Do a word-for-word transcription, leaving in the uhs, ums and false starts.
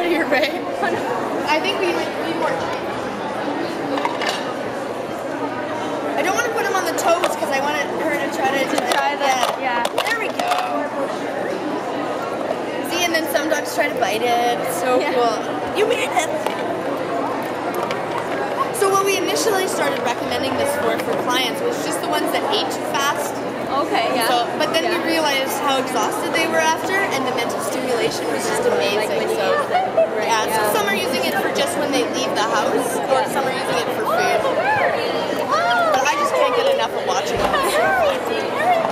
of your way. I think we need more time. I don't want to put him on the toes because I wanted her to try to, to try that. Yeah. There we go. See, and then some dogs try to bite it. It's so yeah. cool. You made it. So what we initially started recommending this for for clients was just the ones that ate too fast. Okay, yeah. So, but then yeah. we realized how exhausted they were after, and the mental stimulation was just amazing. Like when you so, use them. Right, yeah, yeah. so some are using it for just when they leave the house, or some are using it for food. But I just can't get enough of watching them.